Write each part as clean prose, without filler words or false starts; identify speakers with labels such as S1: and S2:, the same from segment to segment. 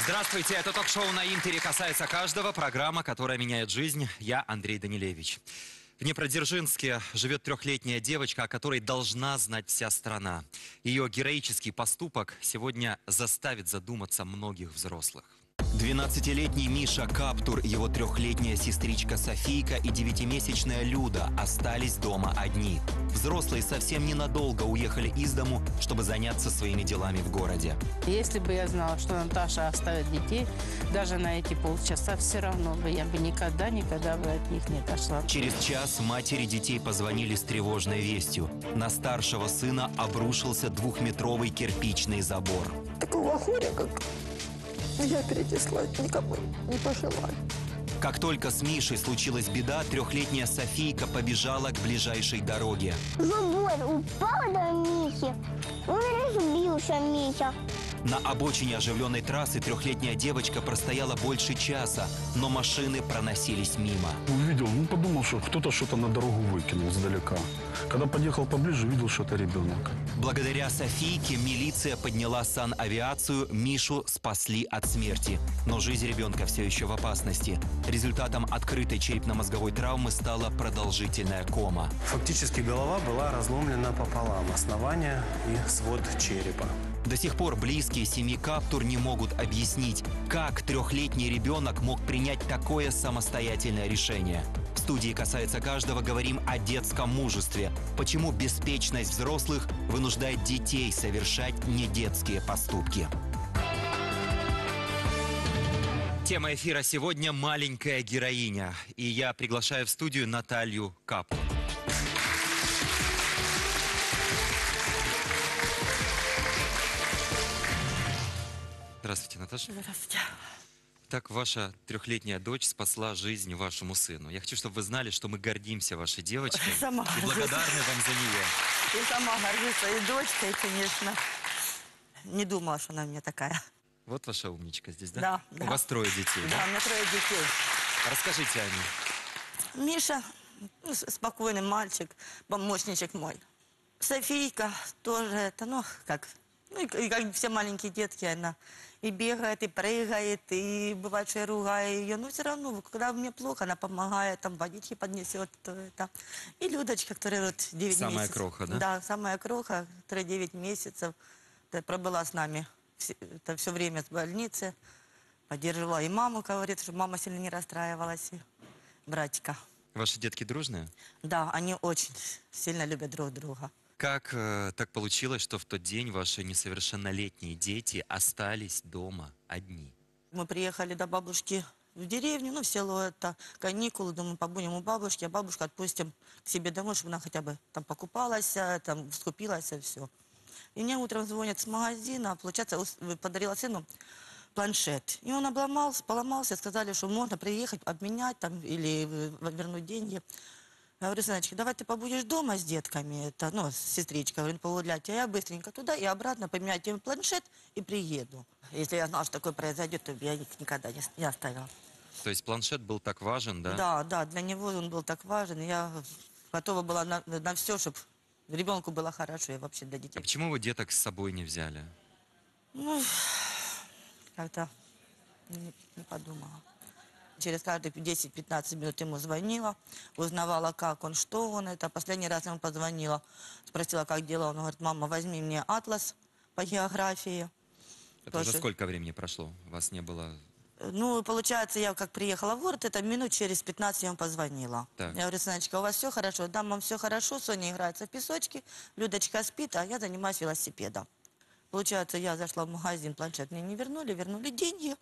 S1: Здравствуйте, это ток-шоу на Интере «Касается каждого», программа, которая меняет жизнь. Я Андрей Данилевич. В Днепродзержинске живет трехлетняя девочка, о которой должна знать вся страна. Ее героический поступок сегодня заставит задуматься многих взрослых. 12-летний Миша Каптур, его трехлетняя сестричка Софийка и 9-месячная Люда остались дома одни. Взрослые совсем ненадолго уехали из дому, чтобы заняться своими делами в городе.
S2: Если бы я знала, что Наташа оставит детей, даже на эти полчаса, все равно бы я бы никогда бы от них не отошла.
S1: Через час матери детей позвонили с тревожной вестью. На старшего сына обрушился 2-метровый кирпичный забор.
S3: Такого горя, как я перенесла, никому не пожелаю.
S1: Как только с Мишей случилась беда, трехлетняя Софийка побежала к ближайшей дороге.
S4: Забор упал на Михе, он разбился, Миша.
S1: На обочине оживленной трассы трехлетняя девочка простояла больше часа, но машины проносились мимо.
S5: Увидел, подумал, что кто-то что-то на дорогу выкинул издалека. Когда подъехал поближе, увидел, что это ребенок.
S1: Благодаря Софийке милиция подняла санавиацию, Мишу спасли от смерти. Но жизнь ребенка все еще в опасности. Результатом открытой черепно-мозговой травмы стала продолжительная кома.
S6: Фактически голова была разломлена пополам, основание и свод черепа.
S1: До сих пор близкие семьи Каптур не могут объяснить, как трехлетний ребенок мог принять такое самостоятельное решение. В студии «Касается каждого» говорим о детском мужестве. Почему беспечность взрослых вынуждает детей совершать недетские поступки. Тема эфира сегодня «Маленькая героиня». И я приглашаю в студию Наталью Каптур. Здравствуйте, Наташа.
S2: Здравствуйте.
S1: Так, ваша трехлетняя дочь спасла жизнь вашему сыну. Я хочу, чтобы вы знали, что мы гордимся вашей девочкой
S2: Сама
S1: и благодарны вам за нее.
S7: И сама горжусь своей дочкой, конечно. Не думала, что она у меня такая.
S1: Вот ваша умничка здесь, да?
S7: Да,
S1: У
S7: да.
S1: вас 3 детей,
S7: Да,
S1: да?
S7: у меня 3 детей.
S1: Расскажите о них.
S7: Миша, спокойный мальчик, помощничек мой. Софийка тоже это, и как все маленькие детки, она и бегает, и прыгает, и бывает, что я ругаю ее, но все равно, когда мне плохо, она помогает, там водички поднесет, то это. И Людочка, которая вот 9 месяцев.
S1: Самая кроха, да?
S7: Да, самая кроха, которая 9 месяцев, пробыла с нами все время в больнице, поддерживала и маму, говорит, что мама сильно не расстраивалась, и братика.
S1: Ваши детки дружные?
S7: Да, они очень сильно любят друг друга.
S1: Как так получилось, что в тот день ваши несовершеннолетние дети остались дома одни?
S7: Мы приехали до бабушки в деревню, в село, это каникулы, думаю, побудем у бабушки, а бабушку отпустим к себе домой, чтобы она хотя бы там покупалась, там скупилась, и все. И мне утром звонят с магазина, получается, подарила сыну планшет. И он поломался, сказали, что можно приехать, обменять там или вернуть деньги. Я говорю, сыночка, давай ты побудешь дома с детками, с сестричкой, говорю, погулять, а я быстренько туда и обратно поменяю тебе планшет и приеду. Если я знала, что такое произойдет, то я их никогда не оставила.
S1: То есть планшет был так важен, да?
S7: Да, да, для него он был так важен, и я готова была на все, чтобы ребенку было хорошо, и вообще для детей.
S1: А почему вы деток с собой не взяли?
S7: Как-то не подумала. Через каждые 10-15 минут ему звонила, узнавала, как он, что он. Последний раз ему позвонила, спросила, как дела. Он говорит, мама, возьми мне атлас по географии.
S1: Это уже сколько времени прошло? Вас не было...
S7: Получается, я как приехала в город, это минут через 15 я ему позвонила.
S1: Так.
S7: Я говорю, сыночка, у вас все хорошо? Да, мам, все хорошо. Соня играется в песочке, Людочка спит, а я занимаюсь велосипедом. Получается, я зашла в магазин, планшет мне не вернули деньги.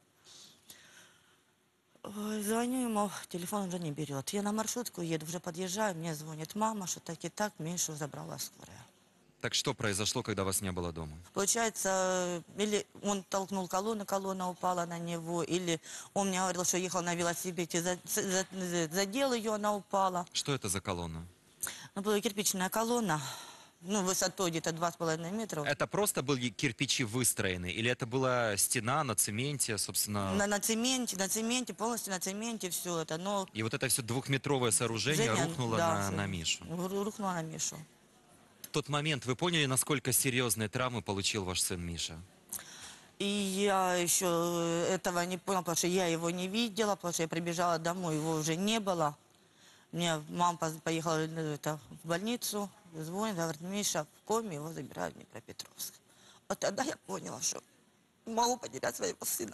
S7: Ой, звоню ему, телефон уже не берет. Я на маршрутку еду, уже подъезжаю, мне звонит мама, что так и так, Мишу забрала скорая.
S1: Так что произошло, когда вас не было дома?
S7: Получается, или он толкнул колонну, колонна упала на него, или он мне говорил, что ехал на велосипеде, задел ее, она упала.
S1: Что это за колонна?
S7: Была кирпичная колонна. Высотой где-то 2,5 метра.
S1: Это просто были кирпичи выстроены? Или это была стена на цементе, собственно?
S7: На цементе, полностью на цементе все это. Но...
S1: И вот это все 2-метровое сооружение рухнуло на Мишу?
S7: Рухнуло на Мишу.
S1: В тот момент вы поняли, насколько серьезные травмы получил ваш сын Миша?
S7: И я еще этого не поняла, потому что я его не видела, потому что я прибежала домой, его уже не было. Мне мама поехала в больницу, звонит, говорит, Миша в коме, его забирают в Днепропетровск. Вот тогда я поняла, что могу потерять своего сына.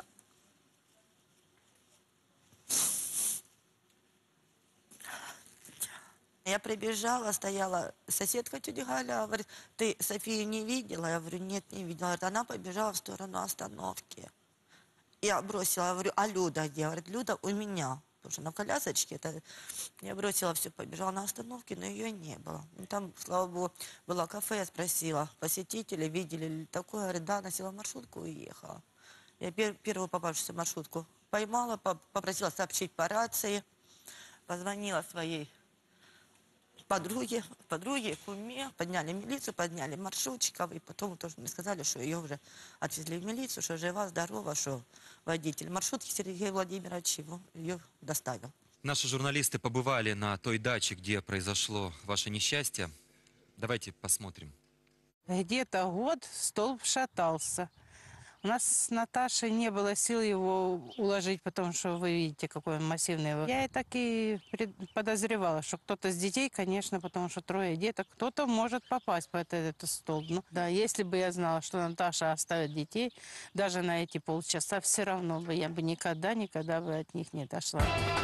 S7: Я прибежала, стояла соседка тетя Галя, говорит, ты Софию не видела? Я говорю, нет, не видела. Говорит, она побежала в сторону остановки. Я бросила, говорю, а Люда где? Говорит, Люда у меня. Потому что на колясочке. Я бросила все, побежала на остановке, но ее не было. И там, слава богу, было кафе, я спросила, посетители видели ли такое? Говорит, да, она села в маршрутку и уехала. Я первую попавшуюся маршрутку поймала, попросила сообщить по рации, позвонила своей подруге, куме, подняли милицию, подняли маршрутчиков, и потом тоже мне сказали, что ее уже отвезли в милицию, что жива, здорова, что водитель маршрутки Сергей Владимирович ее доставил.
S1: Наши журналисты побывали на той даче, где произошло ваше несчастье. Давайте посмотрим.
S2: Где-то год столб шатался. У нас с Наташей не было сил его уложить, потому что вы видите, какой он массивный. Я и так и подозревала, что кто-то с детей, конечно, потому что 3 деток, кто-то может попасть под этот столб. Ну, да, если бы я знала, что Наташа оставит детей, даже на эти полчаса, все равно бы я бы никогда бы от них не дошла.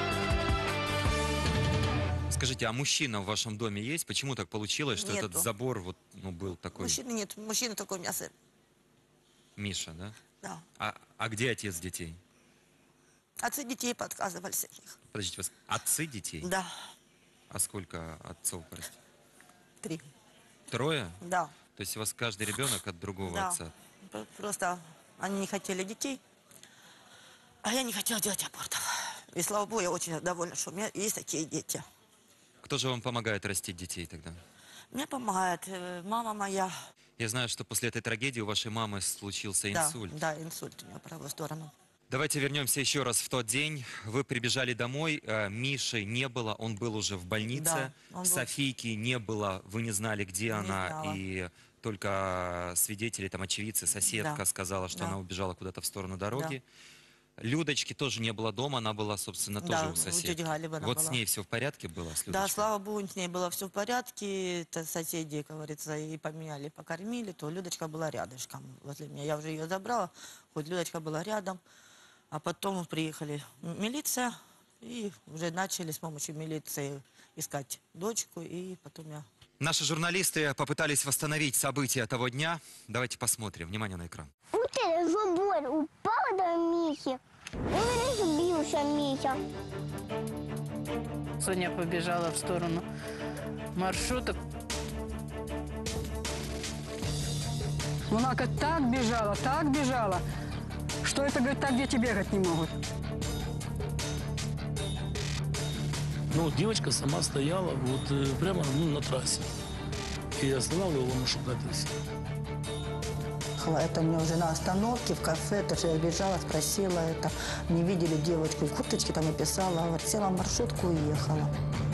S1: Скажите, а мужчина в вашем доме есть? Почему так получилось, что
S7: Нету.
S1: этот забор вот, был такой?
S7: Мужчины нет, мужчина такой у меня сын.
S1: Миша, да?
S7: Да.
S1: А где отец детей?
S7: Отцы детей подказывались от них.
S1: Подождите, вас отцы детей?
S7: Да,
S1: А сколько отцов, простите?
S7: 3.
S1: 3?
S7: Да.
S1: То есть у вас каждый ребенок от другого
S7: Да.
S1: отца?
S7: Просто они не хотели детей, а я не хотела делать абортов. И слава богу, я очень довольна, что у меня есть такие дети.
S1: Кто же вам помогает растить детей тогда?
S7: Мне помогает мама моя.
S1: Я знаю, что после этой трагедии у вашей мамы случился инсульт.
S7: Да, инсульт у меня в правую сторону.
S1: Давайте вернемся еще раз в тот день. Вы прибежали домой, Миши не было, он был уже в больнице.
S7: Да, он был.
S1: Софийки не было, вы не знали, где
S7: Не
S1: она.
S7: знала.
S1: И только свидетели, там очевидцы, соседка
S7: Да.
S1: сказала, что
S7: Да.
S1: она убежала куда-то в сторону дороги. Людочки тоже не было дома, она была, собственно, тоже
S7: Да,
S1: у
S7: у
S1: соседки.
S7: тети Гали она
S1: Вот
S7: была.
S1: с ней все в порядке было, с
S7: Да,
S1: Людочкой?
S7: слава богу, с ней было все в порядке. Это соседи, как говорится, и поменяли, покормили, то Людочка была рядышком возле меня. Я уже ее забрала, хоть Людочка была рядом. А потом приехали милиция, и уже начали с помощью милиции искать дочку, и потом я...
S1: Наши журналисты попытались восстановить события того дня. Давайте посмотрим. Внимание на экран.
S4: Вот этот забор упал до Михи, он разбился, Миша.
S2: Соня побежала в сторону маршруток.
S8: Она как так бежала, что это, говорит, так дети бегать не могут.
S9: Ну, девочка сама стояла вот прямо на трассе. И останавливала машину, это все.
S10: Это мне уже на остановке, в кафе, это же я бежала, спросила это. Не видели девочку, в курточке там написала, вот села в маршрутку и уехала.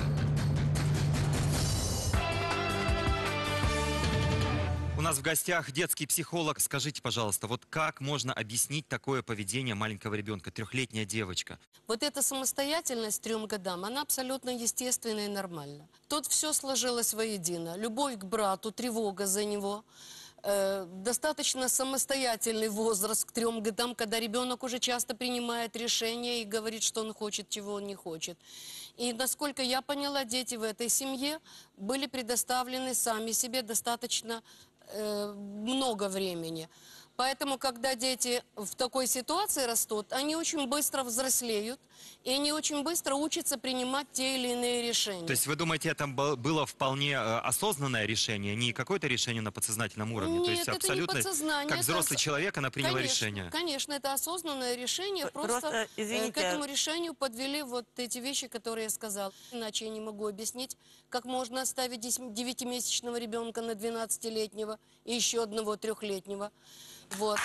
S1: У нас в гостях детский психолог. Скажите, пожалуйста, вот как можно объяснить такое поведение маленького ребенка, 3-летняя девочка?
S11: Вот эта самостоятельность 3 годам, она абсолютно естественна и нормальна. Тут все сложилось воедино. Любовь к брату, тревога за него. Достаточно самостоятельный возраст к 3 годам, когда ребенок уже часто принимает решения и говорит, что он хочет, чего он не хочет. И насколько я поняла, дети в этой семье были предоставлены сами себе достаточно много времени. Поэтому, когда дети в такой ситуации растут, они очень быстро взрослеют, и они очень быстро учатся принимать те или иные решения.
S1: То есть вы думаете, это было вполне осознанное решение, не какое-то решение на подсознательном уровне?
S11: Нет,
S1: То есть
S11: это не
S1: абсолютно,
S11: подсознание,
S1: как
S11: это
S1: взрослый человек, она приняла
S11: Конечно,
S1: решение?
S11: Конечно, это осознанное решение. Просто
S7: извините,
S11: к этому решению подвели вот эти вещи, которые я сказала. Иначе я не могу объяснить, как можно оставить 9-месячного ребенка на 12-летнего и еще одного 3-летнего. Вот.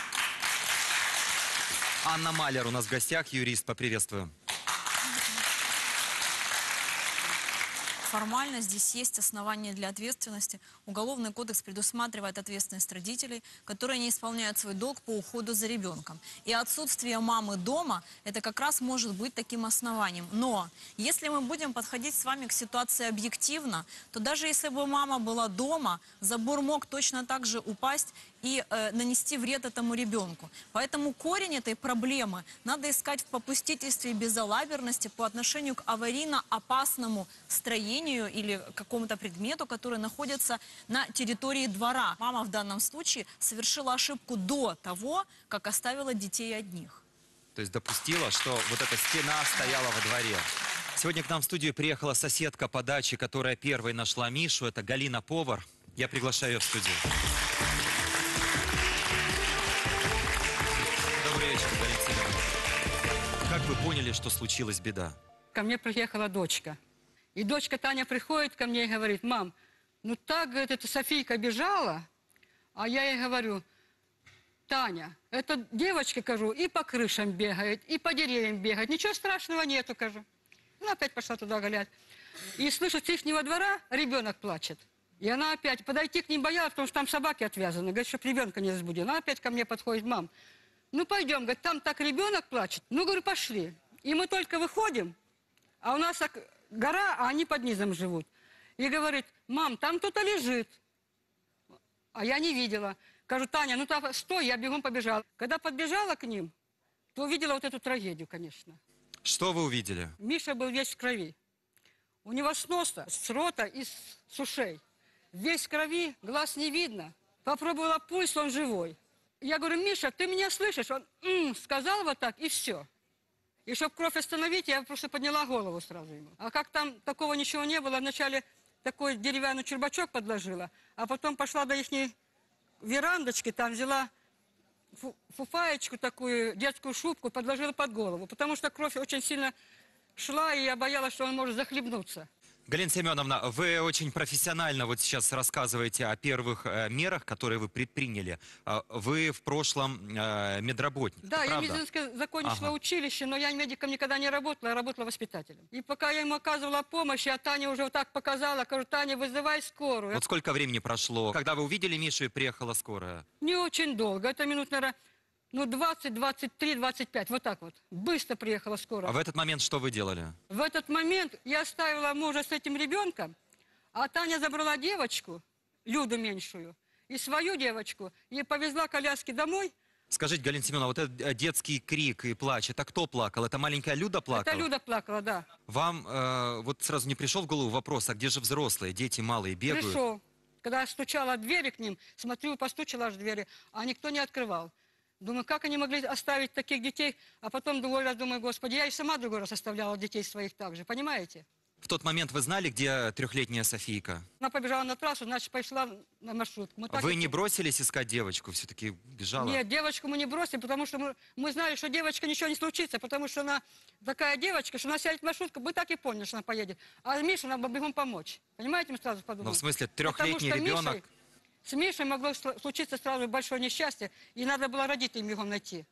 S1: Анна Малер у нас в гостях, юрист, поприветствую.
S12: формально здесь есть основания для ответственности. Уголовный кодекс предусматривает ответственность родителей, которые не исполняют свой долг по уходу за ребенком. И отсутствие мамы дома – это как раз может быть таким основанием. Но если мы будем подходить с вами к ситуации объективно, то даже если бы мама была дома, забор мог точно так же упасть и нанести вред этому ребенку. Поэтому корень этой проблемы надо искать в попустительстве и безалаберности по отношению к аварийно опасному строению или какому-то предмету, который находится на территории двора. Мама в данном случае совершила ошибку до того, как оставила детей одних.
S1: То есть допустила, что вот эта стена стояла во дворе. Сегодня к нам в студию приехала соседка по даче, которая первой нашла Мишу. Это Галина Повар. Я приглашаю ее в студию. Добрый вечер, Галина Семеновна. Как вы поняли, что случилась беда?
S8: Ко мне приехала дочка. И дочка Таня приходит ко мне и говорит: мам, ну так, говорит, эта Софийка бежала. А я ей говорю: Таня, эта девочка, кажу, и по крышам бегает, и по деревьям бегает. Ничего страшного нету, кажу. Она опять пошла туда гулять. И слышу, с ихнего двора ребенок плачет. И она опять подойти к ним боялась, потому что там собаки отвязаны. Говорит, чтобы ребенка не разбудил. Она опять ко мне подходит: мам, ну пойдем, говорит, там так ребенок плачет. Ну, говорю, пошли. И мы только выходим, а у нас гора, а они под низом живут. И говорит: мам, там кто-то лежит. А я не видела. Кажу: Таня, ну там, стой, я бегом побежала. Когда подбежала к ним, то увидела вот эту трагедию, конечно.
S1: Что вы увидели?
S8: Миша был весь в крови. У него с носа, с рота и с ушей. Весь в крови, глаз не видно. Попробовала пульс, он живой. Я говорю: Миша, ты меня слышишь? Он сказал вот так, и все. И чтобы кровь остановить, я просто подняла голову сразу ему. А как там такого ничего не было, вначале такой деревянный чурбачок подложила, а потом пошла до ихней верандочки, там взяла фуфаечку такую, детскую шубку, подложила под голову, потому что кровь очень сильно шла, и я боялась, что он может захлебнуться.
S1: Галина Семеновна, вы очень профессионально вот сейчас рассказываете о первых мерах, которые вы предприняли. Вы в прошлом медработник.
S8: Да, я медицинское закончила училище, но я медиком никогда не работала, я работала воспитателем. И пока я ему оказывала помощь, я Тане уже вот так показала, говорю: Таня, вызывай скорую.
S1: Вот сколько времени прошло, когда вы увидели Мишу и приехала скорая?
S8: Не очень долго, это минут, наверное, ну 20, 23, 25, вот так вот. Быстро приехала скорая.
S1: А в этот момент что вы делали?
S8: В этот момент я оставила мужа с этим ребенком, а Таня забрала девочку, Люду меньшую, и свою девочку, и повезла коляски домой.
S1: Скажите, Галина Семеновна, вот этот детский крик и плач, это кто плакал? Это маленькая Люда плакала?
S8: Это Люда плакала, да.
S1: Вам вот сразу не пришел в голову вопрос, а где же взрослые, дети малые бегают?
S8: Пришел. Когда я стучала в двери к ним, смотрю, постучала аж в двери, а никто не открывал. Думаю, как они могли оставить таких детей, а потом другой раз думаю: Господи, я и сама другой раз оставляла детей своих так же, понимаете?
S1: В тот момент вы знали, где трехлетняя Софийка?
S8: Она побежала на трассу, значит, пошла на маршрутку.
S1: Вы не бросились искать девочку, все-таки бежала?
S8: Нет, девочку мы не бросили, потому что мы знали, что девочка ничего не случится, потому что она такая девочка, что она сядет в маршрутку, мы так и поняли, что она поедет. А Мише надо бегом помочь. Понимаете, мы сразу подумали.
S1: Ну, в смысле, трехлетний ребенок...
S8: С Мишей могло случиться сразу большое несчастье, и надо было родителей бегом найти.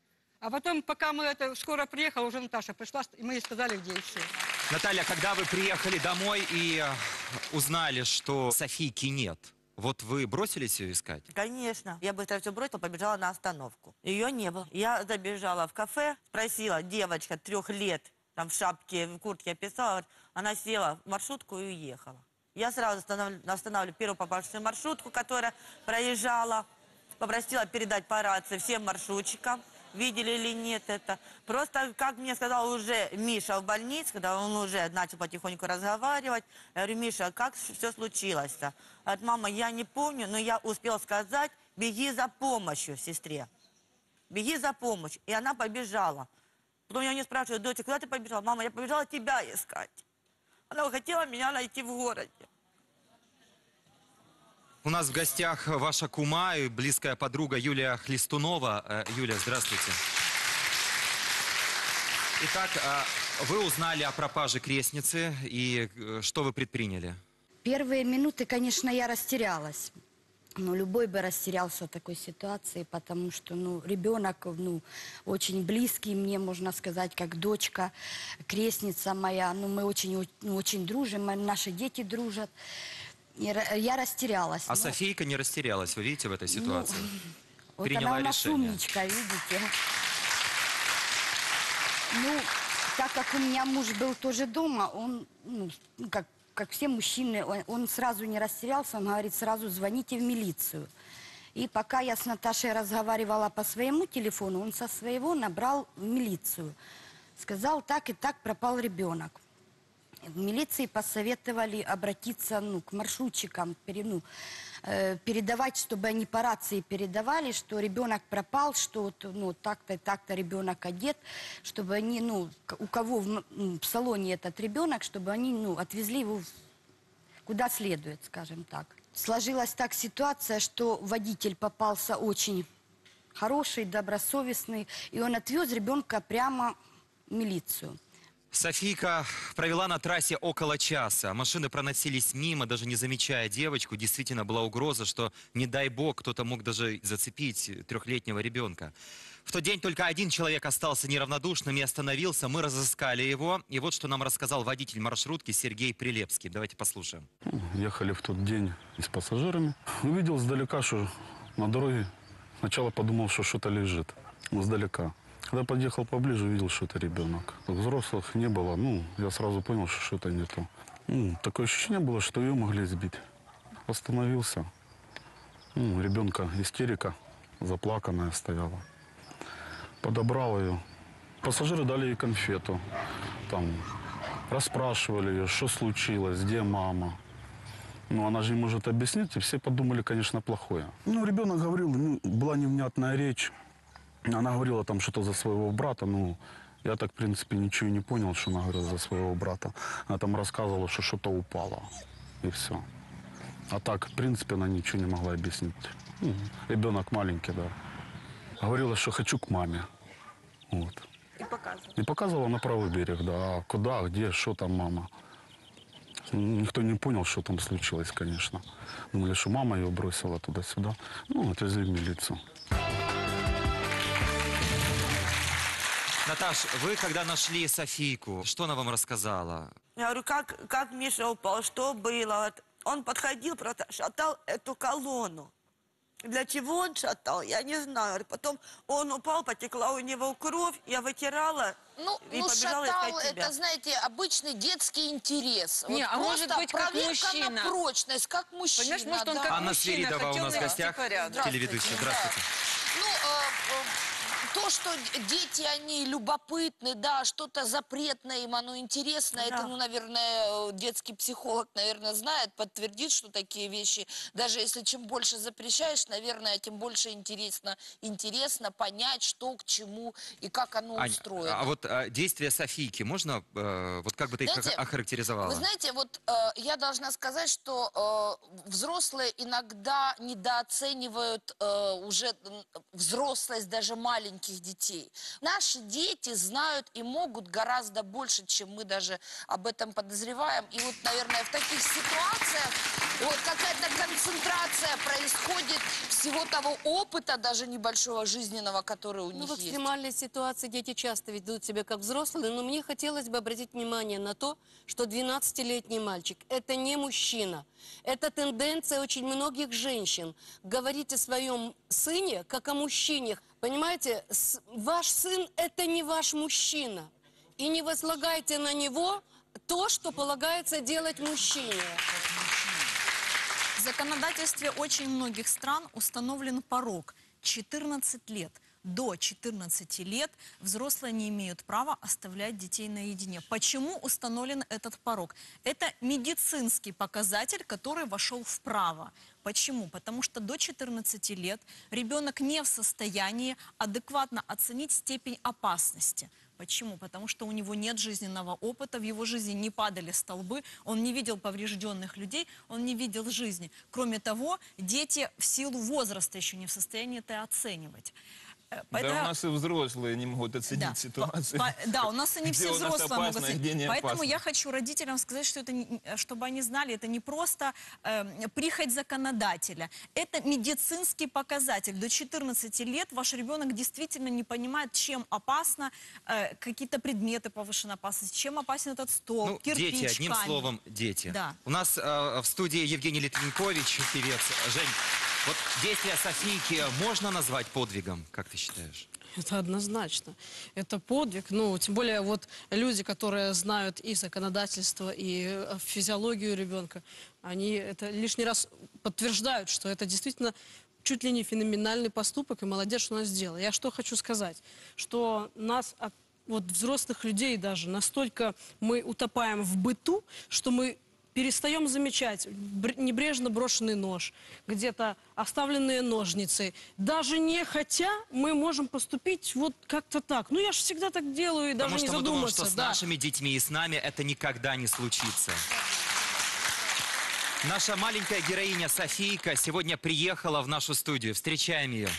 S8: А потом, пока мы скоро приехали, уже Наташа пришла, и мы ей сказали, где и все.
S1: Наталья, когда вы приехали домой и узнали, что Софийки нет, вот вы бросились ее искать?
S7: Конечно. Я быстро все бросила, побежала на остановку. Ее не было. Я забежала в кафе, спросила, девочка 3 лет, там в шапке, в куртке описала, она села в маршрутку и уехала. Я сразу останавливаю первую попавшуюся маршрутку, которая проезжала, попросила передать по рации всем маршрутчикам, видели или нет это. Просто, как мне сказал уже Миша в больнице, когда он уже начал потихоньку разговаривать, я говорю: Миша, как все случилось-то? Говорит: мама, я не помню, но я успела сказать: беги за помощью сестре. Беги за помощью. И она побежала. Потом я у нее спрашиваю: доча, куда ты побежала? Мама, я побежала тебя искать. Она хотела меня найти в городе.
S1: У нас в гостях ваша кума и близкая подруга Юлия Хлестунова. Юлия, здравствуйте. Итак, вы узнали о пропаже крестницы, и что вы предприняли?
S13: Первые минуты, конечно, я растерялась. Ну, любой бы растерялся в такой ситуации, потому что, ну, ребенок, ну, очень близкий мне, можно сказать, как дочка, крестница моя. Ну, мы очень дружим, наши дети дружат. Я растерялась.
S1: А Софийка не растерялась, вы видите, в этой ситуации?
S13: Вот
S1: Приняла
S13: она у нас
S1: решение.
S13: умничка, видите. Ну, так как у меня муж был тоже дома, он, ну, как все мужчины, он сразу не растерялся, он говорит, сразу звоните в милицию. И пока я с Наташей разговаривала по своему телефону, он со своего набрал в милицию. Сказал, так и так пропал ребенок. В милиции посоветовали обратиться, ну, к маршрутчикам, передавать, чтобы они по рации передавали, что ребенок пропал, что, ну, так-то и так-то ребенок одет, чтобы они, ну, у кого в салоне этот ребенок, чтобы они, ну, отвезли его куда следует, скажем так. Сложилась так ситуация, что водитель попался очень хороший, добросовестный, и он отвез ребенка прямо в милицию.
S1: Софийка провела на трассе около часа. Машины проносились мимо, даже не замечая девочку. Действительно была угроза, что, не дай бог, кто-то мог даже зацепить трехлетнего ребенка. В тот день только один человек остался неравнодушным и остановился. Мы разыскали его. И вот что нам рассказал водитель маршрутки Сергей Прилепский. Давайте послушаем.
S5: Ехали в тот день с пассажирами. Увидел сдалека, что на дороге. Сначала подумал, что что-то лежит. Сдалека. Когда подъехал поближе, увидел, что это ребенок. Взрослых не было. Ну, я сразу понял, что что-то не то. Такое ощущение было, что ее могли сбить. Остановился. Ребенка истерика, заплаканная стояла. Подобрал ее. Пассажиры дали ей конфету. Там расспрашивали ее, что случилось, где мама. Ну, она же не может объяснить, и все подумали, конечно, плохое. Ну, ребенок говорил, ну, была невнятная речь. Она говорила там что-то за своего брата, ну, я так, в принципе, ничего не понял, что она говорила за своего брата. Она там рассказывала, что что-то упало, и все. А так, в принципе, она ничего не могла объяснить. Ребенок маленький, да. Говорила, что хочу к маме. Вот.
S3: И показывала?
S5: И показывала на правый берег, да. А куда, где, что там мама? Никто не понял, что там случилось, конечно. Думали, что мама ее бросила туда-сюда. Ну, отвезли в милицию.
S1: Наташ, вы когда нашли Софийку, что она вам рассказала?
S7: Я говорю, как Миша упал, что было? Он подходил, просто шатал эту колонну. Для чего он шатал, я не знаю. Потом он упал, потекла у него кровь, я вытирала и побежала
S14: шатал,
S7: искать тебя.
S14: это, знаете, обычный детский интерес.
S8: Не,
S14: вот
S8: а может быть, как
S14: проверка
S8: мужчина.
S14: на прочность, как мужчина.
S8: Понимаешь, может, он
S14: да.
S8: как
S1: Анна
S8: мужчина
S1: Свиридова у
S8: хотел
S1: нас в
S8: навести
S1: гостях,
S8: порядок.
S1: телеведущая. Здравствуйте.
S14: То, что дети, они любопытны, да, что-то запретное им, оно интересно, это, ну, наверное, детский психолог, наверное, знает, подтвердит, что такие вещи, даже если чем больше запрещаешь, наверное, тем больше интересно понять, что к чему и как оно устроено.
S1: А вот действия Софийки, можно, вот как бы ты их охарактеризовала?
S14: Вы знаете, вот я должна сказать, что взрослые иногда недооценивают уже взрослость даже маленьких детей. Наши дети знают и могут гораздо больше, чем мы даже об этом подозреваем. И вот, наверное, в таких ситуациях вот какая-то концентрация происходит всего того опыта, даже небольшого жизненного, который у них
S11: в
S14: есть.
S11: экстремальной ситуации дети часто ведут себя как взрослые, но мне хотелось бы обратить внимание на то, что 12-летний мальчик – это не мужчина. Это тенденция очень многих женщин говорить о своем сыне как о мужчине. Понимаете, ваш сын – это не ваш мужчина. И не возлагайте на него то, что полагается делать мужчине.
S12: В законодательстве очень многих стран установлен порог – 14 лет. До 14 лет взрослые не имеют права оставлять детей наедине. Почему установлен этот порог? Это медицинский показатель, который вошел в право. Почему? Потому что до 14 лет ребенок не в состоянии адекватно оценить степень опасности. Почему? Потому что у него нет жизненного опыта, в его жизни не падали столбы, он не видел поврежденных людей, он не видел жизни. Кроме того, дети в силу возраста еще не в состоянии это оценивать.
S15: Да, у нас и взрослые не могут оценить ситуацию.
S12: Да, у нас и не
S15: Где
S12: все
S15: у нас
S12: взрослые могут
S15: опасно,
S12: оценить.
S15: где не
S12: Поэтому
S15: опасно.
S12: я хочу родителям сказать, что это, чтобы они знали, это не просто прихоть законодателя. Это медицинский показатель. До 14 лет ваш ребенок действительно не понимает, чем опасно какие-то предметы повышенной опасности, чем опасен этот стол,
S1: Ну,
S12: кирпич,
S1: дети, одним
S12: камень.
S1: словом, дети.
S12: Да.
S1: У нас в студии Евгений Литвинкович, певец. Жень, вот действия Софийки можно назвать подвигом, как ты считаешь?
S16: Это однозначно. Это подвиг. Ну, тем более вот люди, которые знают и законодательство, и физиологию ребенка, они это лишний раз подтверждают, что это действительно чуть ли не феноменальный поступок, и молодец, что она сделала. Я что хочу сказать, что нас, вот взрослых людей даже, настолько мы утопаем в быту, что мы перестаем замечать небрежно брошенный нож, где-то оставленные ножницы. Даже не хотя мы можем поступить вот как-то так. Ну, я же всегда так делаю и даже не
S1: Потому что мы думаем,
S16: задуматься.
S1: что с нашими детьми и с нами это никогда не случится. Наша маленькая героиня Софийка сегодня приехала в нашу студию. Встречаем ее.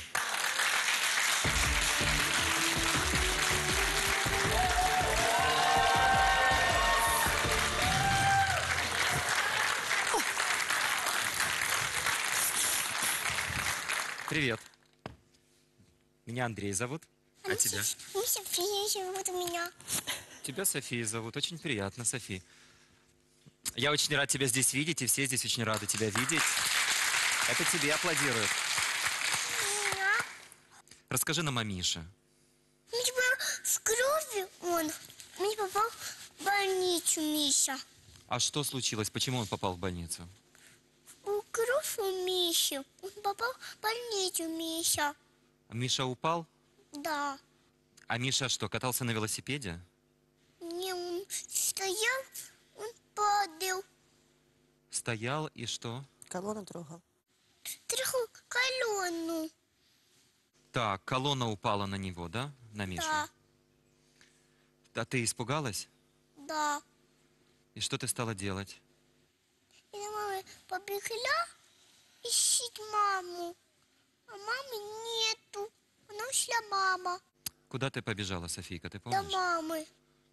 S1: Привет. Меня Андрей зовут. А тебя?
S4: Меня София зовут у меня.
S1: Тебя София зовут. Очень приятно, София. Я очень рад тебя здесь видеть, и все здесь очень рады тебя видеть. Это тебе аплодируют. Расскажи нам о Мише.
S4: Миша был с кровью, Миша попал в больницу, Миша.
S1: А что случилось? Почему он попал в больницу?
S4: У кровь у Миши. Он попал в больницу, Миша.
S1: Миша упал?
S4: Да.
S1: А Миша что, катался на велосипеде?
S4: Не, он стоял, он падал.
S1: Стоял и что?
S7: Колонну трогал.
S4: Трогал колонну.
S1: Так, колонна упала на него, да? На Мишу?
S4: Да.
S1: А ты испугалась?
S4: Да.
S1: И что ты стала делать?
S4: И мама побегла ищет маму. А мамы нету. Она ушла, мама.
S1: Куда ты побежала, Софийка, ты
S4: До
S1: помнишь?
S4: мамы.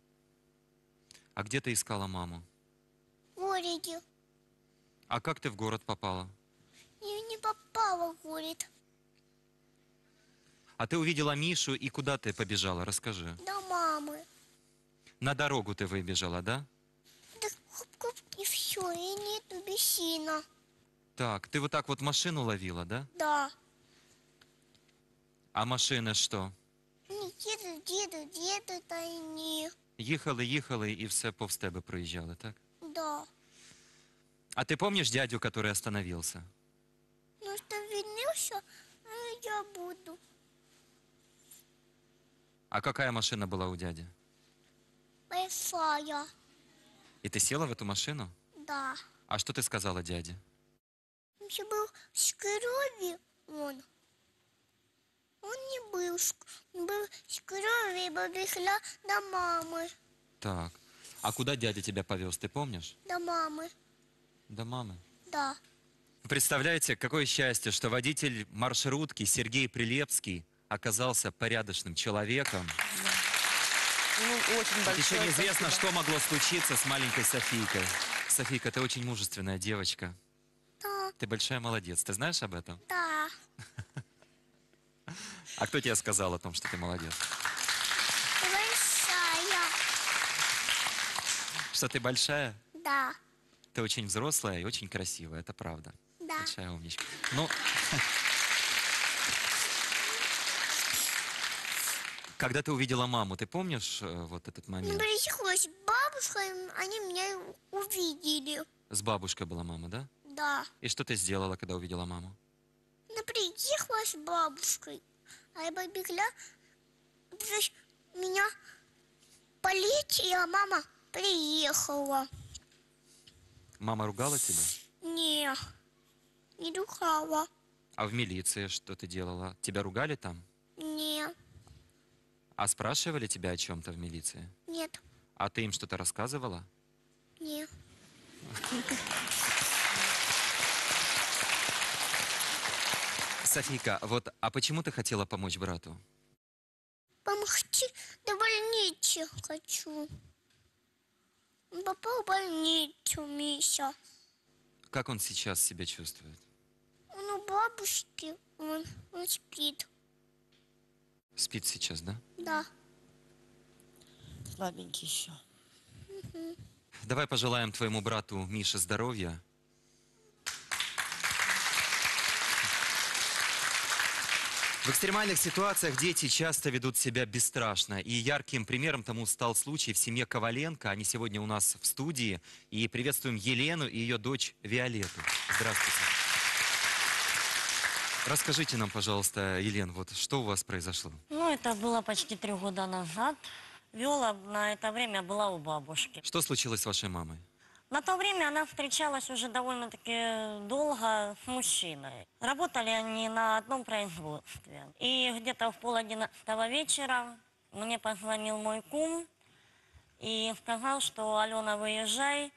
S1: А где ты искала маму?
S4: В городе.
S1: А как ты в город попала?
S4: Я не попала в город.
S1: А ты увидела Мишу и куда ты побежала? Расскажи.
S4: До мамы.
S1: На дорогу ты выбежала, да?
S4: Да хоп-хоп, и все, и нету бесина.
S1: Так, ты вот так вот машину ловила, да?
S4: Да.
S1: А машина что?
S4: Не деду, та й ні.
S1: Їхали, и все повз тебе проезжало, так?
S4: Да.
S1: А ты помнишь дядю, который остановился?
S4: Ну что, вернулся, а я буду.
S1: А какая машина была у дяди?
S4: Большая.
S1: И ты села в эту машину?
S4: Да.
S1: А что ты сказала дяде?
S4: Он же был с кровью, он. Он не был, он был с кровью и побегла до мамы.
S1: Так. А куда дядя тебя повез, ты помнишь?
S4: До мамы,
S1: До мамы.
S4: да.
S1: Представляете, какое счастье, что водитель маршрутки Сергей Прилепский оказался порядочным человеком.
S7: Ну, очень
S1: Ведь
S7: большое
S1: еще неизвестно,
S7: спасибо.
S1: что могло случиться с маленькой Софийкой. Софийка, ты очень мужественная девочка.
S4: Да.
S1: Ты большая молодец. Ты знаешь об этом?
S4: Да.
S1: А кто тебе сказал о том, что ты молодец?
S4: Большая.
S1: Что ты большая?
S4: Да.
S1: Ты очень взрослая и очень красивая, это правда.
S4: Да.
S1: Большая умничка. Ну, когда ты увидела маму, ты помнишь вот этот
S4: Ну,
S1: момент?
S4: приехала с бабушкой, они меня увидели.
S1: С бабушкой была мама, да?
S4: Да.
S1: И что ты сделала, когда увидела маму?
S4: Ну, приехала с бабушкой, а я побегла, меня полиция, а мама приехала.
S1: Мама ругала тебя?
S4: Не ругала.
S1: А в милиции что ты делала? Тебя ругали там?
S4: Не,
S1: А спрашивали тебя о чем-то в милиции?
S4: нет,
S1: А ты им что-то рассказывала?
S4: не.
S1: Софийка, вот, а почему ты хотела помочь брату?
S4: Помогти до больницы хочу. Он попал в больницу, Миша.
S1: Как он сейчас себя чувствует?
S4: Он у бабушки, он спит.
S1: Спит сейчас, да?
S4: Да.
S7: Слабенький еще.
S1: Давай пожелаем твоему брату Мише здоровья. В экстремальных ситуациях дети часто ведут себя бесстрашно. И ярким примером тому стал случай в семье Коваленко. Они сегодня у нас в студии. И приветствуем Елену и ее дочь Виолетту. Здравствуйте. Расскажите нам, пожалуйста, Елена, вот что у вас произошло?
S17: Ну, это было почти 3 года назад. Виола на это время была у бабушки.
S1: Что случилось с вашей мамой?
S17: На то время она встречалась уже довольно-таки долго с мужчиной. Работали они на одном производстве. И где-то в 10:30 вечера мне позвонил мой кум и сказал, что Алена, выезжай.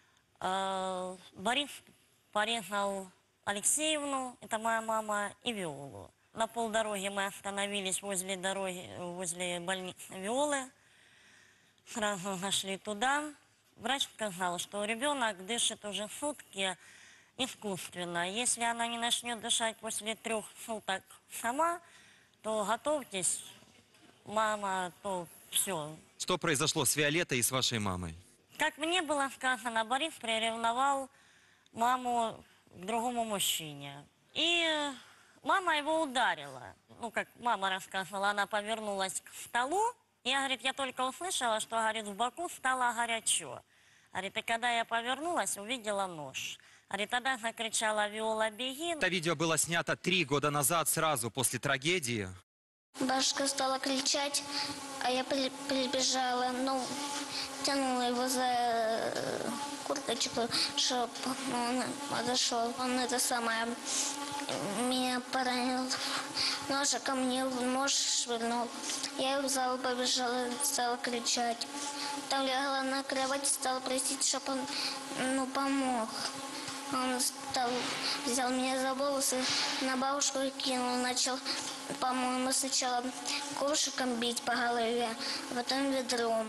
S17: Борис порезал Алексеевну, это моя мама, и Виолу. На полдороги мы остановились возле дороги, возле больницы Виолы. Сразу зашли туда. Врач сказал, что ребенок дышит уже сутки искусственно. Если она не начнет дышать после 3 суток сама, то готовьтесь, мама, то все.
S1: Что произошло с Виолеттой и с вашей мамой?
S17: Как мне было сказано, Борис приревновал маму к другому мужчине. И мама его ударила. Ну, как мама рассказывала, она повернулась к столу. Я, говорит, я только услышала, что, говорит, в боку стало горячо. Говорит, и когда я повернулась, увидела нож. Говорит, тогда закричала: Виола, беги.
S1: Это видео было снято 3 года назад, сразу после трагедии.
S4: Бабушка стала кричать, а я прибежала, ну, тянула его за курточку, чтобы он подошел. Он это самое, меня поранил ножиком, мне в нож швырнул. Я в зал побежала, стала кричать. Там легла на кровать, стала просить, чтобы он, ну, помог. Он взял меня за волосы, на бабушку кинул, начал, по-моему, сначала ковшиком бить по голове, а потом ведром.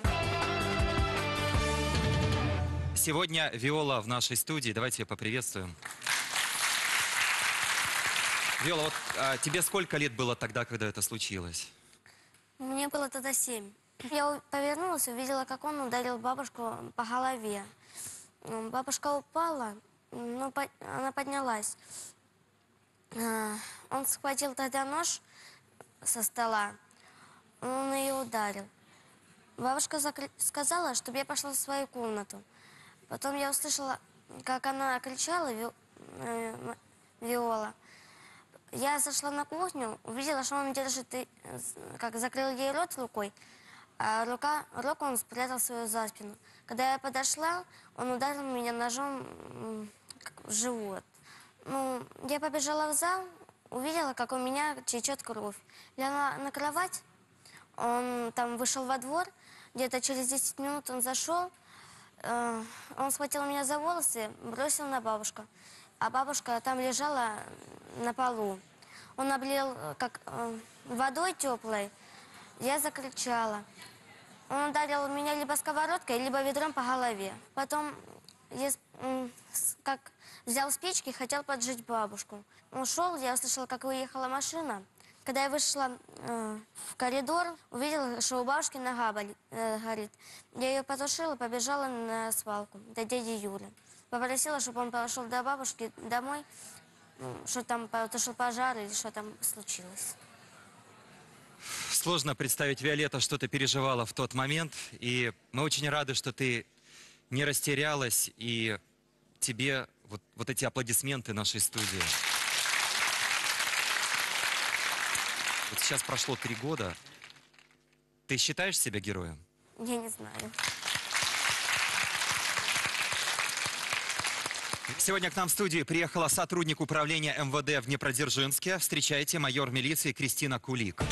S1: Сегодня Виола в нашей студии. Давайте ее поприветствуем. Виола, вот тебе сколько лет было тогда, когда это случилось?
S18: Мне было тогда 7. Я повернулась, увидела, как он ударил бабушку по голове. Бабушка упала, но она поднялась. Он схватил тогда нож со стола, он ее ударил. Бабушка сказала, чтобы я пошла в свою комнату. Потом я услышала, как она кричала, Виола. Я зашла на кухню, увидела, что он держит, как закрыл ей рот рукой, а руку он спрятал свою за спину. Когда я подошла, он ударил меня ножом в живот. Ну, я побежала в зал, увидела, как у меня течет кровь. Легла на кровать, он там вышел во двор, где-то через 10 минут он зашел, он схватил меня за волосы, бросил на бабушку. А бабушка там лежала на полу. Он облил как водой теплой. Я закричала. Он ударил меня либо сковородкой, либо ведром по голове. Потом я как взял спички и хотел поджечь бабушку. Он ушел, я услышала, как выехала машина. Когда я вышла в коридор, увидела, что у бабушки нога горит. Я ее потушила, побежала на свалку до дяди Юли. Попросила, чтобы он пошел до бабушки домой, что там потушил пожар или что там случилось.
S1: Сложно представить, Виолетта, что ты переживала в тот момент. И мы очень рады, что ты не растерялась. И тебе вот эти аплодисменты нашей студии. Вот сейчас прошло 3 года. Ты считаешь себя героем?
S18: Я не знаю.
S1: Сегодня к нам в студию приехала сотрудник управления МВД в Днепродзержинске. Встречайте, майор милиции Кристина Кулик.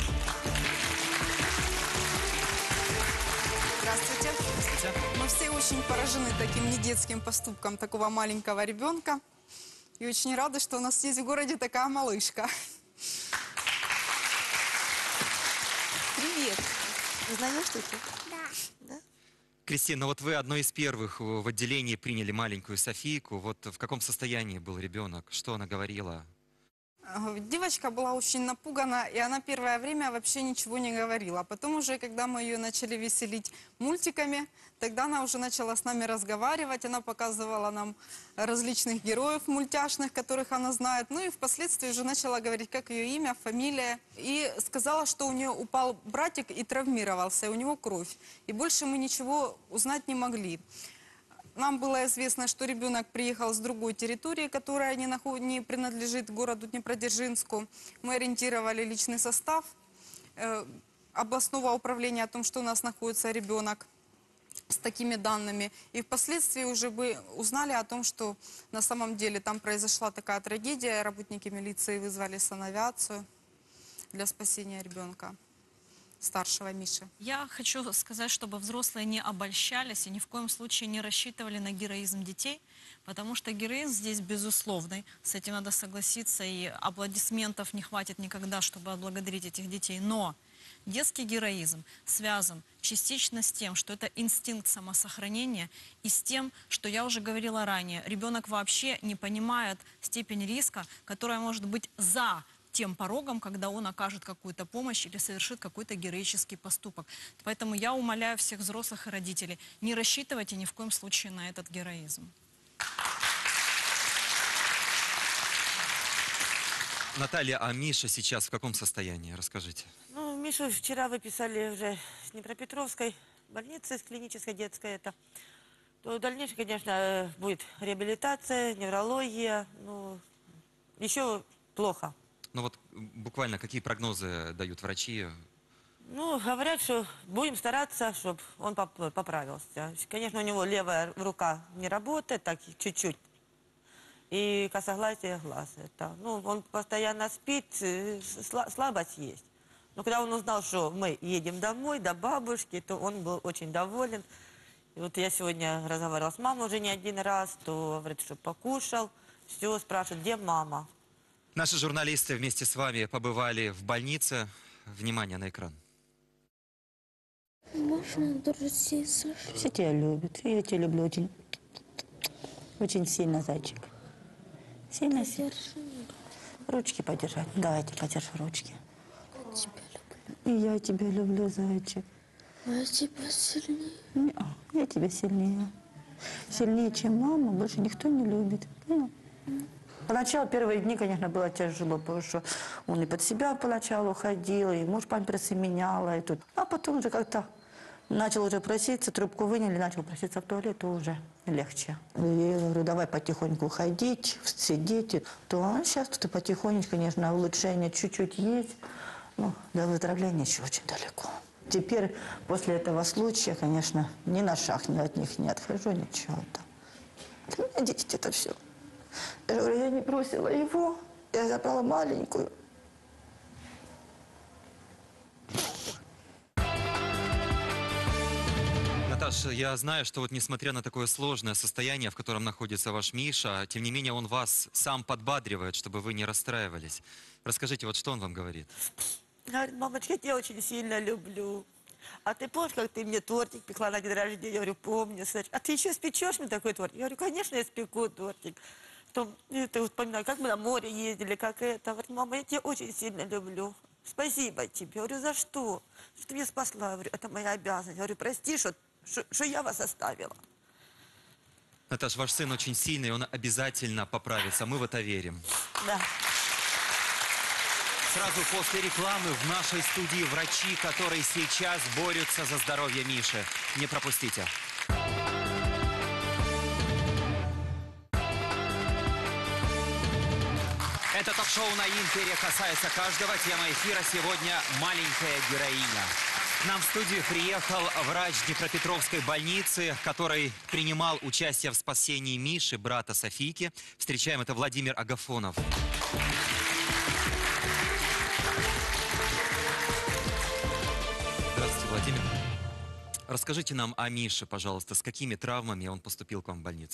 S19: Здравствуйте.
S1: Здравствуйте.
S19: Мы все очень поражены таким недетским поступком такого маленького ребенка. И очень рады, что у нас есть в городе такая малышка. Привет.
S7: Узнаешь что-то?
S18: Да.
S1: Кристина, вот вы одной из первых в отделении приняли маленькую Софийку. Вот в каком состоянии был ребенок? Что она говорила?
S19: Девочка была очень напугана, и она первое время вообще ничего не говорила. Потом уже, когда мы ее начали веселить мультиками, тогда она уже начала с нами разговаривать. Она показывала нам различных героев мультяшных, которых она знает. Ну и впоследствии уже начала говорить, как ее имя, фамилия. И сказала, что у нее упал братик и травмировался, и у него кровь. И больше мы ничего узнать не могли. Нам было известно, что ребенок приехал с другой территории, которая не принадлежит городу Днепродзержинску. Мы ориентировали личный состав областного управления о том, что у нас находится ребенок с такими данными. И впоследствии уже бы узнали о том, что на самом деле там произошла такая трагедия. Работники милиции вызвали санавиацию для спасения ребенка. Старшего Миши.
S12: Я хочу сказать, чтобы взрослые не обольщались и ни в коем случае не рассчитывали на героизм детей, потому что героизм здесь безусловный, с этим надо согласиться, и аплодисментов не хватит никогда, чтобы отблагодарить этих детей. Но детский героизм связан частично с тем, что это инстинкт самосохранения, и с тем, что я уже говорила ранее, ребенок вообще не понимает степень риска, которая может быть за тем порогом, когда он окажет какую-то помощь или совершит какой-то героический поступок. Поэтому я умоляю всех взрослых и родителей, не рассчитывайте ни в коем случае на этот героизм.
S1: Наталья, а Миша сейчас в каком состоянии? Расскажите.
S7: Ну, Мишу вчера выписали уже с Днепропетровской больницы, с клинической детской. То в дальнейшем, конечно, будет реабилитация, неврология. Ну, еще плохо.
S1: Ну вот буквально какие прогнозы дают врачи?
S7: Ну, говорят, что будем стараться, чтобы он поправился. Конечно, у него левая рука не работает, так чуть-чуть. И косоглазие глаз. Ну, он постоянно спит, слабость есть. Но когда он узнал, что мы едем домой, до бабушки, то он был очень доволен. И вот я сегодня разговаривала с мамой уже не один раз, то говорит, что покушал. Все, спрашивает, где мама?
S1: Наши журналисты вместе с вами побывали в больнице. Внимание на экран.
S18: Можно друзей, Саша?
S10: Все тебя любят. Я тебя люблю очень, очень сильно, зайчик. Сильно, сильно. Ручки подержать. Давайте подержу ручки.
S18: Я тебя люблю.
S10: И я тебя люблю, зайчик.
S18: А я тебя сильнее.
S10: Я тебя сильнее. Сильнее, чем мама, больше никто не любит. Поначалу, первые дни, конечно, было тяжело, потому что он и под себя поначалу ходил, и муж памперсы меняла, и тут. А потом уже как-то начал уже проситься, трубку выняли, начал проситься в туалет, то уже легче. Я говорю, давай потихоньку ходить, сидеть. То сейчас тут и потихонечку, конечно, улучшение чуть-чуть есть, но до выздоровления еще очень далеко. Теперь, после этого случая, конечно, ни на шаг от них не отхожу, ничего там. Для меня дети это все. Я говорю, я не бросила его, я забрала маленькую.
S1: Наташа, я знаю, что вот несмотря на такое сложное состояние, в котором находится ваш Миша, тем не менее он вас сам подбадривает, чтобы вы не расстраивались. Расскажите, вот что он вам говорит?
S7: Говорит, мамочка, я тебя очень сильно люблю. А ты помнишь, как ты мне тортик пекла на день рождения? Я говорю, помню, Сачка. А ты еще спечешь мне такой тортик? Я говорю, конечно, я спеку тортик. Потом я вспоминаю, как мы на море ездили, как это. Говорит, мама, я тебя очень сильно люблю. Спасибо тебе. Я говорю, за что? Что ты меня спасла? Я говорю, это моя обязанность. Я говорю, прости, что я вас оставила.
S1: Наташ, ваш сын очень сильный, он обязательно поправится. Мы в это верим.
S7: Да.
S1: Сразу после рекламы в нашей студии врачи, которые сейчас борются за здоровье Миши. Не пропустите. Это ток-шоу на Интере касается каждого. Тема эфира сегодня «Маленькая героиня». К нам в студию приехал врач Днепропетровской больницы, который принимал участие в спасении Миши, брата Софийки. Встречаем, это Владимир Агафонов. Здравствуйте, Владимир. Расскажите нам о Мише, пожалуйста. С какими травмами он поступил к вам в больницу?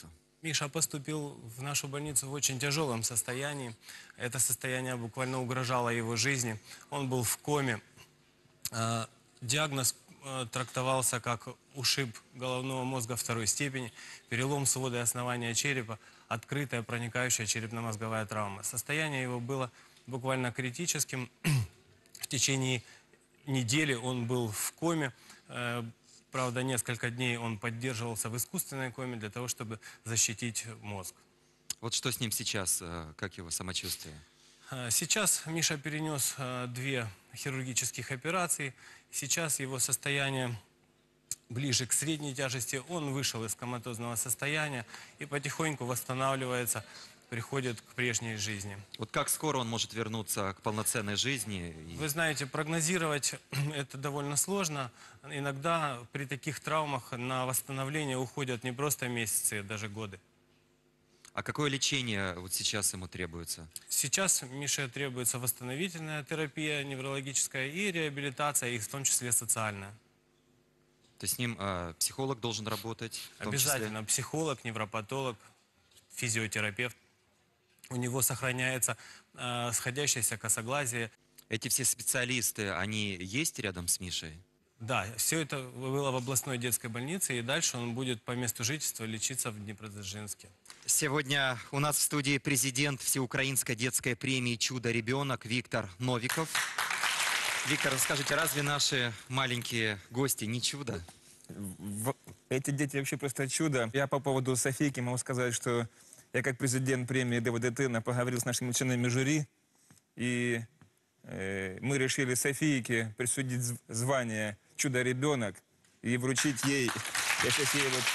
S6: Миша поступил в нашу больницу в очень тяжелом состоянии. Это состояние буквально угрожало его жизни. Он был в коме. Диагноз трактовался как ушиб головного мозга второй степени, перелом свода и основания черепа, открытая проникающая черепно-мозговая травма. Состояние его было буквально критическим. В течение недели он был в коме. Правда, несколько дней он поддерживался в искусственной коме для того, чтобы защитить мозг.
S1: Вот что с ним сейчас, как его самочувствие?
S6: Сейчас Миша перенес 2 хирургических операции. Сейчас его состояние ближе к средней тяжести. Он вышел из коматозного состояния и потихоньку восстанавливается, приходит к прежней жизни.
S1: Вот как скоро он может вернуться к полноценной жизни?
S6: Вы знаете, прогнозировать это довольно сложно. Иногда при таких травмах на восстановление уходят не просто месяцы, а даже годы.
S1: А какое лечение вот сейчас ему требуется?
S6: Сейчас Мише требуется восстановительная терапия неврологическая и реабилитация, и в том числе социальная.
S1: То есть с ним психолог должен работать?
S6: Обязательно психолог, невропатолог, физиотерапевт. У него сохраняется сходящееся косоглазие.
S1: Эти все специалисты, они есть рядом с Мишей?
S6: Да, все это было в областной детской больнице, и дальше он будет по месту жительства лечиться в Днепродзержинске.
S1: Сегодня у нас в студии президент Всеукраинской детской премии «Чудо-ребенок» Виктор Новиков. Виктор, расскажите, разве наши маленькие гости не чудо?
S15: Эти дети вообще просто чудо. Я по поводу Софийки могу сказать, что я как президент премии ДВДТ поговорил с нашими членами жюри, и мы решили Софийке присудить звание «Чудо-ребенок» и вручить ей, я сейчас ей вот...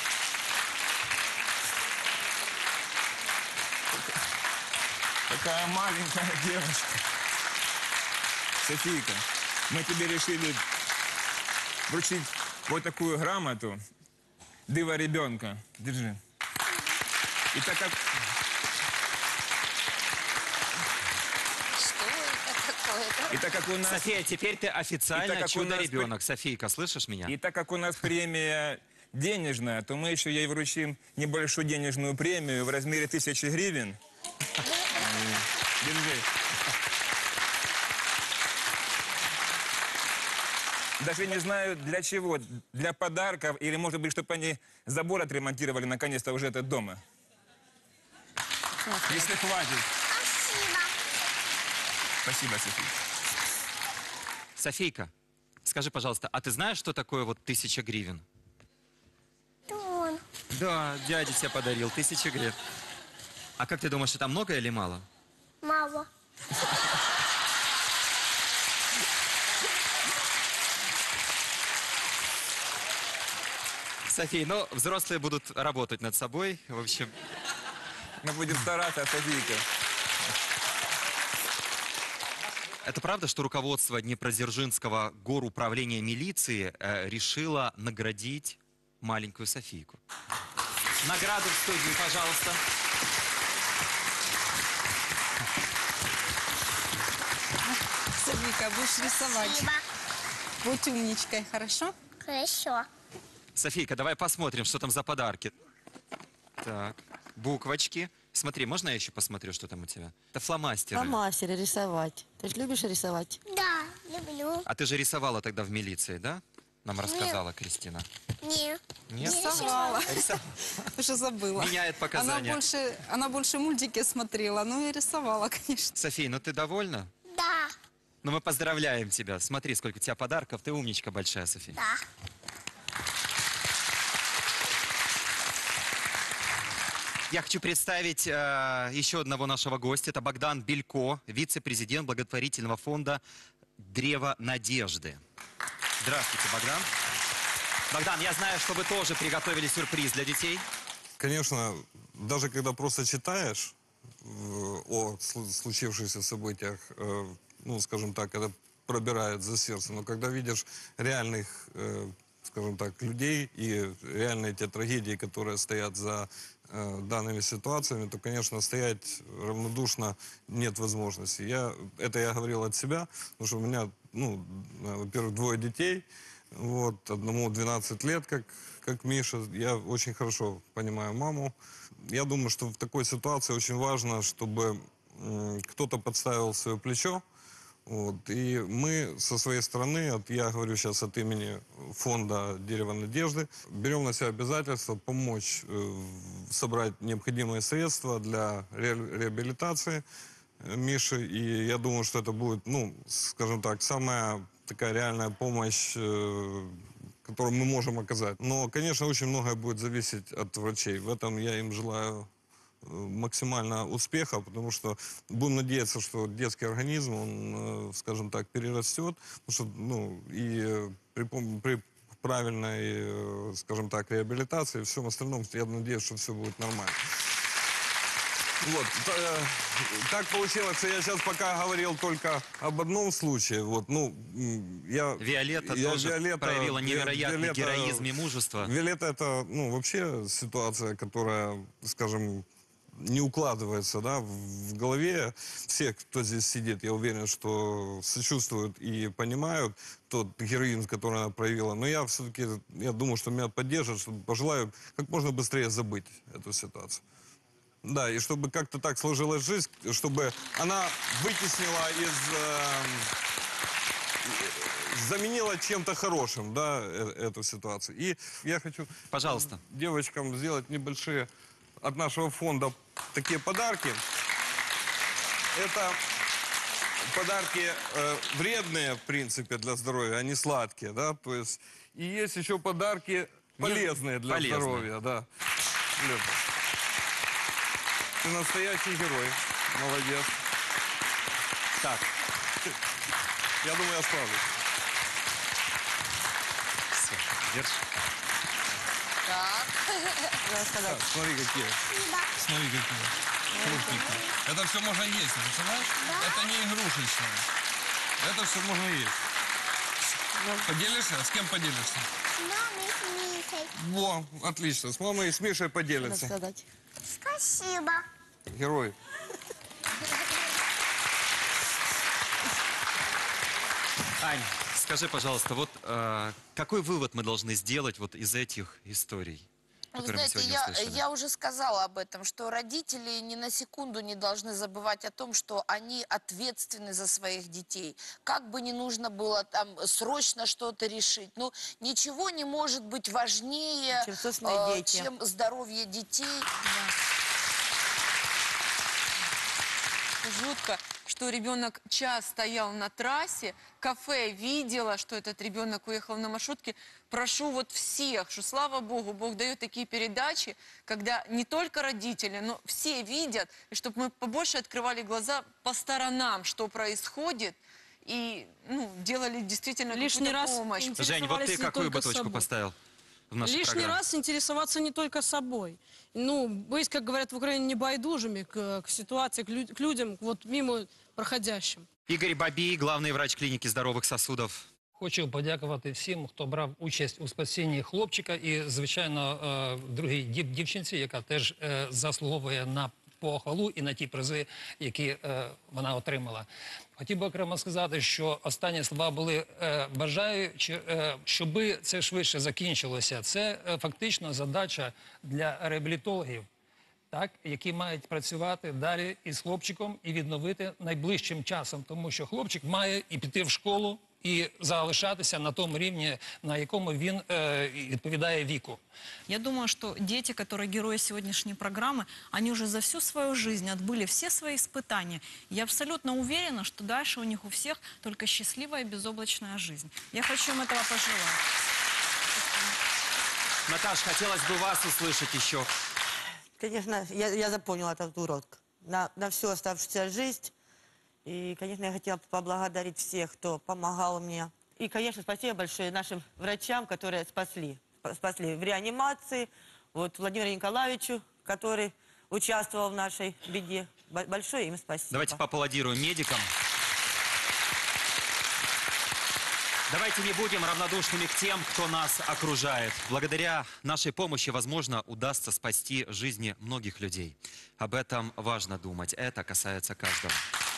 S15: Такая маленькая девочка. Софийка, мы тебе решили вручить вот такую грамоту «Дива ребенка». Держи. И так как... И так как у нас...
S1: София, теперь ты официально чудо-ребенок. Софийка, слышишь меня?
S15: И так как у нас премия денежная, то мы еще ей вручим небольшую денежную премию в размере 1000 гривен. Держи. Даже не знаю для чего. Для подарков или, может быть, чтобы они забор отремонтировали наконец-то уже этот дома. Если хватит.
S18: Спасибо.
S15: Спасибо, София.
S1: Софийка, скажи, пожалуйста, а ты знаешь, что такое вот 1000 гривен?
S18: Тон.
S1: Да, дядя тебе подарил 1000 гривен. А как ты думаешь, это много или мало?
S18: Мало.
S1: София, ну, взрослые будут работать над собой, в общем...
S15: Мы будем стараться, Софийка.
S1: Это правда, что руководство Днепродзержинского горуправления милиции решило наградить маленькую Софийку? Награду в студию, пожалуйста.
S19: Софийка, будешь рисовать.
S18: Спасибо.
S19: Будь умничкой, хорошо?
S18: Хорошо.
S1: Софийка, давай посмотрим, что там за подарки. Так, буквочки. Смотри, можно я еще посмотрю, что там у тебя? Это фломастеры.
S10: Фломастеры рисовать. Ты же любишь рисовать?
S18: Да, люблю.
S1: А ты же рисовала тогда в милиции, да? Нам рассказала Кристина.
S18: Не.
S1: Не
S19: рисовала. Уже забыла.
S1: Меняет показания.
S19: Она больше мультики смотрела, ну и рисовала, конечно.
S1: София, ну ты довольна?
S18: Да.
S1: Ну мы поздравляем тебя. Смотри, сколько у тебя подарков. Ты умничка большая, София.
S18: Да.
S1: Я хочу представить еще одного нашего гостя. Это Богдан Белько, вице-президент благотворительного фонда «Древо надежды». Здравствуйте, Богдан. Богдан, я знаю, что вы тоже приготовили сюрприз для детей.
S20: Конечно, даже когда просто читаешь о случившихся событиях, ну, скажем так, это пробирает за сердце. Но когда видишь реальных, скажем так, людей и реальные те трагедии, которые стоят за данными ситуациями, то, конечно, стоять равнодушно нет возможности. Это я говорил от себя, потому что у меня, ну, во-первых, 2 детей, Вот, одному 12 лет, как Миша. Я очень хорошо понимаю маму. Я думаю, что в такой ситуации очень важно, чтобы кто-то подставил свое плечо. Вот, и мы со своей стороны, я говорю сейчас от имени фонда «Дерево надежды», берем на себя обязательство помочь собрать необходимые средства для реабилитации Миши. И я думаю, что это будет, ну, скажем так, самая такая реальная помощь, которую мы можем оказать. Но, конечно, очень многое будет зависеть от врачей. В этом я им желаю максимально успеха, потому что будем надеяться, что детский организм, он, скажем так, перерастет, потому что, ну, и при правильной, скажем так, реабилитации и всем остальном, я надеюсь, что все будет нормально. Вот, так получилось, что я сейчас пока говорил только об одном случае. Вот, ну,
S1: Виолетта тоже проявила невероятный героизм и мужество.
S20: Виолетта — это, ну, вообще ситуация, которая, скажем, не укладывается, да, в голове. Все, кто здесь сидит, я уверен, что сочувствуют и понимают тот героизм, который она проявила. Но я все-таки, я думаю, что меня поддержат, что пожелаю как можно быстрее забыть эту ситуацию. Да, и чтобы как-то так сложилась жизнь, чтобы она вытеснила заменила чем-то хорошим, да, эту ситуацию. И я хочу,
S1: пожалуйста,
S20: девочкам сделать небольшие от нашего фонда такие подарки. Это подарки вредные, в принципе, для здоровья, а не сладкие, да, то есть. И есть еще подарки полезные для здоровья, да. Лёд, ты настоящий герой, молодец. Так, я думаю, я справлюсь.
S1: Все, держи.
S14: Так.
S20: Так, смотри, какие.
S21: Смотри, какие. Крупненькие. Это все можно есть, представляешь? Это не игрушечное. Это все можно есть. Поделишься? С кем поделишься?
S18: С мамой и с Мишей.
S20: Во, отлично. С мамой и с Мишей поделятся.
S18: Спасибо.
S20: Герой.
S1: Ань, скажи, пожалуйста, вот какой вывод мы должны сделать вот из этих историй,
S14: Вы
S1: которые мы
S14: знаете,
S1: сегодня услышали?
S14: я уже сказала об этом, что родители ни на секунду не должны забывать о том, что они ответственны за своих детей. Как бы ни нужно было там срочно что-то решить, ну, ничего не может быть важнее, чем здоровье детей.
S22: Жутко, что ребенок час стоял на трассе, кафе видела, что этот ребенок уехал на маршрутке. Прошу вот всех, что слава Богу, Бог дает такие передачи, когда не только родители, но все видят, и чтобы мы побольше открывали глаза по сторонам, что происходит, и, ну, делали действительно
S16: лишний раз
S22: помощь.
S1: Жень, вот ты какую бы точку поставил в нашей
S16: Лишний
S1: программе?
S16: раз интересоваться не только собой. Ну, быть, как говорят в Украине, не байдужими к ситуации, к людям, вот мимо проходящим.
S1: Игорь Бабій, главный врач клініки здорових сосудів.
S23: Хочу подякувати всім, хто брав участь у спасінні хлопчика і, звичайно, другій дівчинці, яка теж заслуговує на похвалу і на ті призи, які вона отримала. Хотів би окремо сказати, що останні слова були бажаю, щоби це швидше закінчилося. Це фактично задача для реабілітологів, так, які мають працювати далі із хлопчиком і відновити найближчим часом, тому що хлопчик має і піти в школу, і залишатися на тому рівні, на якому він відповідає віку.
S12: Я думаю, что дети, которые герои сегодняшней программы, они уже за всю свою жизнь отбыли все свои испытания. Я абсолютно уверена, что дальше у них у всех только счастливая и безоблачная жизнь. Я хочу им этого пожелать.
S1: Наташ, хотелось бы вас услышать еще.
S7: Конечно, я запомнила этот урок на всю оставшуюся жизнь. И, конечно, я хотела поблагодарить всех, кто помогал мне. И, конечно, спасибо большое нашим врачам, которые спасли в реанимации. Вот Владимиру Николаевичу, который участвовал в нашей беде. Большое им спасибо.
S1: Давайте поаплодируем медикам. Давайте не будем равнодушными к тем, кто нас окружает. Благодаря нашей помощи, возможно, удастся спасти жизни многих людей. Об этом важно думать. Это касается каждого.